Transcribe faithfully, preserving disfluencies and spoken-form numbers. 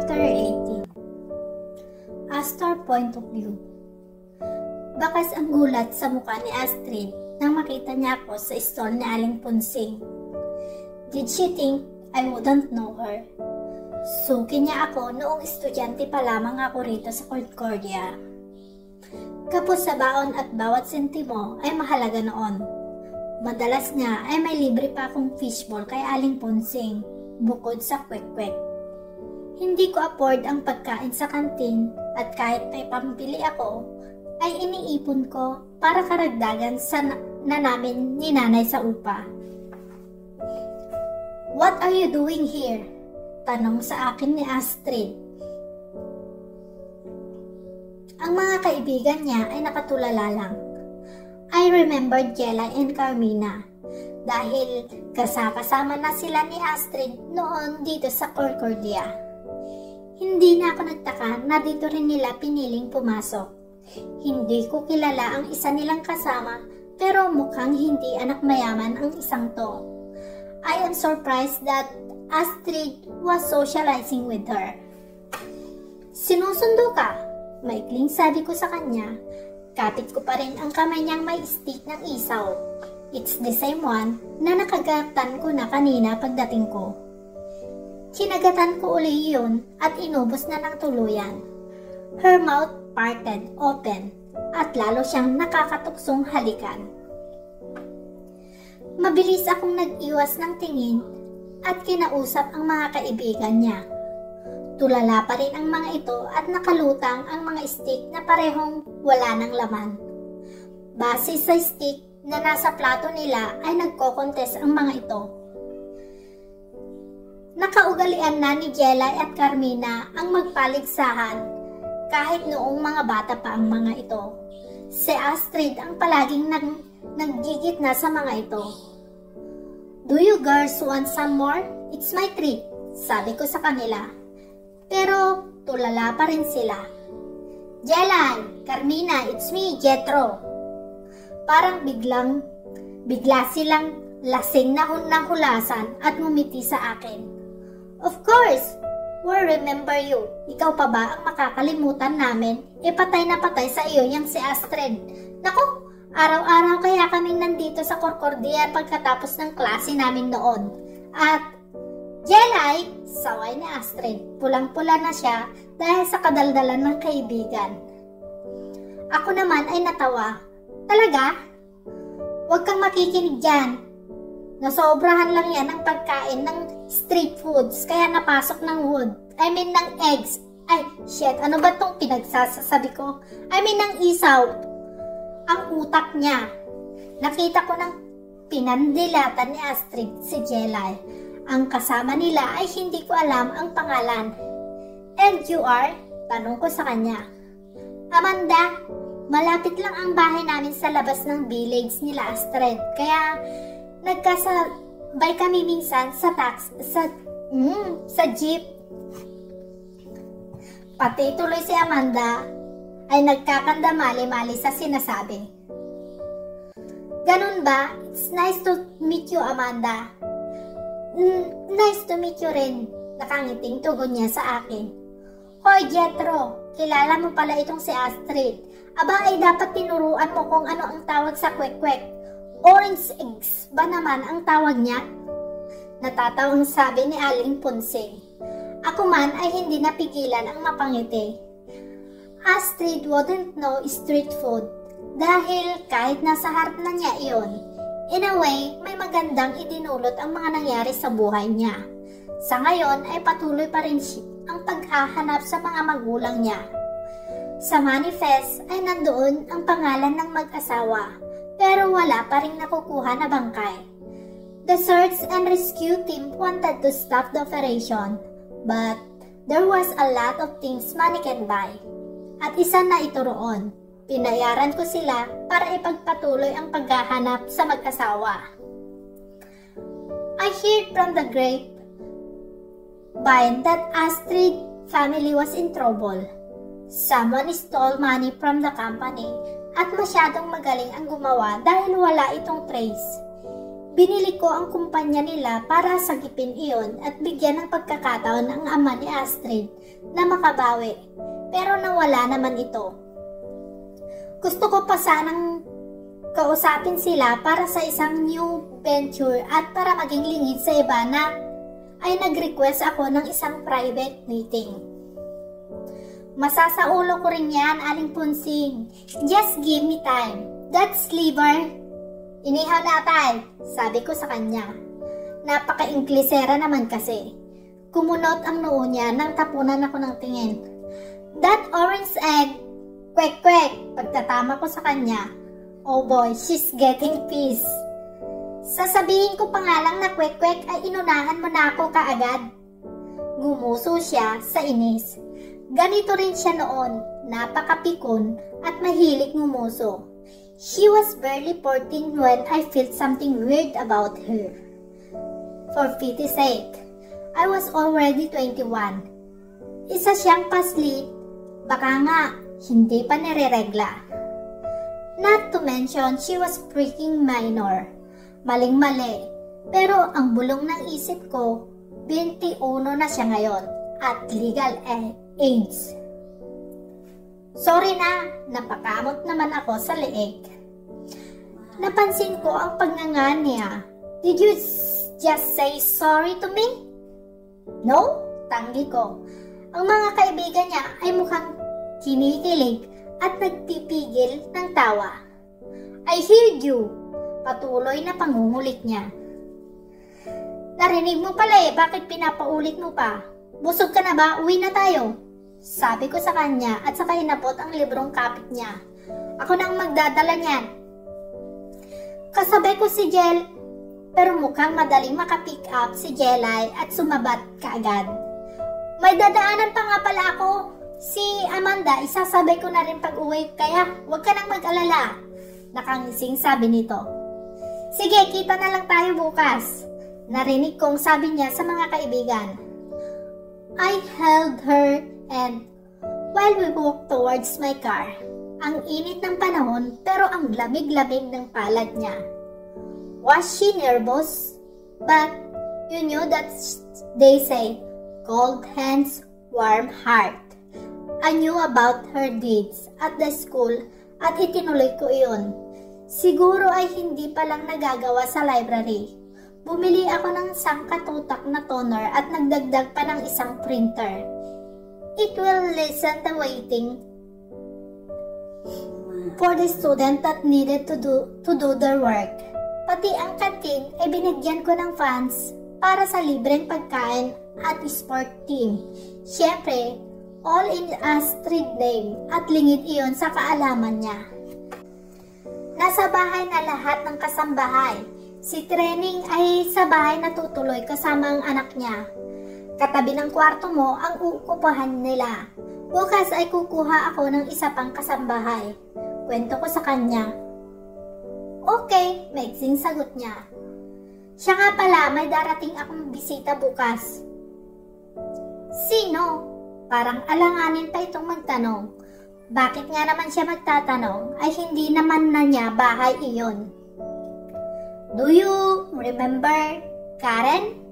Chapter eighteen. Astor Point of View. Bakas ang gulat sa mukha ni Astrid nang makita niya ako sa stall ni Aling Punsing. Did she think I wouldn't know her? Suki niya ako noong estudyante pa lamang ako rito sa Concordia. Kapos sa baon at bawat sentimo ay mahalaga noon. Madalas nga ay may libre pa akong fishball kay Aling Punsing bukod sa kwek-kwek. Hindi ko afford ang pagkain sa kantin at kahit may pambili ako, ay iniipon ko para karagdagan sa na, na namin ni nanay sa upa. What are you doing here? Tanong sa akin ni Astrid. Ang mga kaibigan niya ay nakatulala lang. I remembered Jella and Carmina dahil kasama na sila ni Astrid noon dito sa Concordia. Hindi na ako nagtaka na dito rin nila piniling pumasok. Hindi ko kilala ang isa nilang kasama pero mukhang hindi anak mayaman ang isang to. I am surprised that Astrid was socializing with her. Sinusundo ka? Maikling sabi ko sa kanya. Kapit ko pa rin ang kamay niyang may stick ng isaw. It's the same one na nakagatan ko na kanina pagdating ko. Kinagatan ko uli yun at inubos na ng tuluyan. Her mouth parted open at lalo siyang nakakatuksong halikan. Mabilis akong nag-iwas ng tingin at kinausap ang mga kaibigan niya. Tulala pa rin ang mga ito at nakalutang ang mga stick na parehong wala ng laman. Base sa stick na nasa plato nila ay nagko-contest ang mga ito. Nakaugalian na ni Jella at Carmina ang magpaligsahan kahit noong mga bata pa ang mga ito. Si Astrid ang palaging nag naggigit na sa mga ito. Do you girls want some more? It's my treat, sabi ko sa kanila. Pero tulala pa rin sila. Jella, Carmina, it's me, Jethro. Parang biglang, bigla silang lasing na nahulasan at ngumiti sa akin. Of course, we'll remember you. Ikaw pa ba ang makakalimutan namin? E patay na patay sa iyo yang si Astrid. Naku, araw-araw kaya kaming nandito sa Concordia pagkatapos ng klase namin noon. At Jelay, saway ni Astrid. Pulang-pula na siya dahil sa kadaldalan ng kaibigan. Ako naman ay natawa. Talaga? Huwag kang makikinig dyan. Nasobrahan lang yan ang pagkain ng street foods kaya napasok ng wood. I mean ng eggs. Ay, shit, ano ba itong pinagsasabi ko? I mean ng isaw. Ang utak niya. Nakita ko ng pinandilatan ni Astrid si Jelay. Ang kasama nila ay hindi ko alam ang pangalan. And you are? Tanong ko sa kanya. Amanda, malapit lang ang bahay namin sa labas ng village nila Astrid. Kaya nagkasabay kami minsan sa tax, sa, mm, sa jeep. Pati tuloy si Amanda ay nagkakandamali-mali sa sinasabi. Ganun ba? It's nice to meet you, Amanda. Mm, nice to meet you rin. Nakangiting tugon niya sa akin. Hoy, Jethro, kilala mo pala itong si Astrid. Aba ay dapat tinuruan mo kung ano ang tawag sa kwek-kwek. Orange eggs ba naman ang tawag niya? Natatawang sabi ni Aling Punsing. Ako man ay hindi napigilan ang mapangiti. Astrid wouldn't know street food dahil kahit nasa harap na niya iyon, in a way, may magandang idinulot ang mga nangyari sa buhay niya. Sa ngayon ay patuloy pa rin ang paghahanap sa mga magulang niya. Sa manifest ay nandoon ang pangalan ng mag-asawa. Pero wala pa rin nakukuha na bangkay. The search and rescue team wanted to stop the operation, but there was a lot of things money can buy. At isa na ito roon. Pinayaran ko sila para ipagpatuloy ang paghahanap sa mag-asawa. I heard from the grapevine that Astrid family was in trouble. Someone stole money from the company at masyadong magaling ang gumawa dahil wala itong trace. Binili ko ang kumpanya nila para sagipin iyon at bigyan ng pagkakataon ang ama ni Astrid na makabawi. Pero nawala naman ito. Gusto ko pa sanang kausapin sila para sa isang new venture at para maging lingid sa iba na ay nag-request ako ng isang private meeting. Masasaulo ko rin yan, Aling Punsing. Just give me time. That's liver. Inihaw na tay, sabi ko sa kanya. Napaka-inglisera naman kasi. Kumunot ang noo niya nang tapunan ako ng tingin. That orange egg, kwek-kwek, pagtatama ko sa kanya. Oh boy, she's getting pissed. Sasabihin ko pa nga lang na kwek-kwek ay inunahan mo na ako kaagad. Gumuso siya sa inis. Ganito rin siya noon, napakapikon at mahilig ngumuso. She was barely fourteen when I felt something weird about her. For pity's sake, I was already twenty-one. Isa siyang paslit, baka nga hindi pa nireregla. Not to mention, she was freaking minor. Maling-mali, pero ang bulong ng isip ko, twenty-one na siya ngayon at legal age. Sorry na, napakamot naman ako sa leeg. Napansin ko ang pagnganga niya. Did you just say sorry to me? No? Tanggi ko. Ang mga kaibigan niya ay mukhang kinikilig at nagpipigil ng tawa. I heard you. Patuloy na pangungulit niya. Narinig mo pala eh, bakit pinapaulit mo pa? Busog ka na ba? Uwi na tayo. Sabi ko sa kanya at saka inabot ang librong kapit niya. Ako nang magdadala niyan. Kasabay ko si Jel, pero mukhang madaling makapick up si Jelay at sumabat kaagad. May dadaanan pa nga pala ako. Si Amanda, isasabay ko na rin pag uwi, kaya huwag ka nang mag-alala. Nakangising sabi nito. Sige, kita na lang tayo bukas. Narinig kong sabi niya sa mga kaibigan. I held her and while we walked towards my car, ang init ng panahon pero ang lamig-lamig ng palad niya. Was she nervous? But you knew that they say, cold hands, warm heart. I knew about her deeds at the school at itinuloy ko iyon. Siguro ay hindi pa lang nagagawa sa library. Bumili ako ng isang katutak na toner at nagdagdag pa ng isang printer. It will lessen the waiting for the student that needed to do, to do their work. Pati ang kantin ay binigyan ko ng funds para sa libreng pagkain at sport team. Siyempre, all in Astrid name at lingid iyon sa kaalaman niya. Nasa bahay na lahat ng kasambahay. Si Training ay sa bahay natutuloy kasama ang anak niya. Katabi ng kwarto mo ang uukupahan nila. Bukas ay kukuha ako ng isa pang kasambahay. Kwento ko sa kanya. Okay, maiksing sagot niya. Siya nga pala, may darating akong bisita bukas. Sino? Parang alanganin pa itong magtanong. Bakit nga naman siya magtatanong ay hindi naman na niya bahay iyon. Do you remember Karen?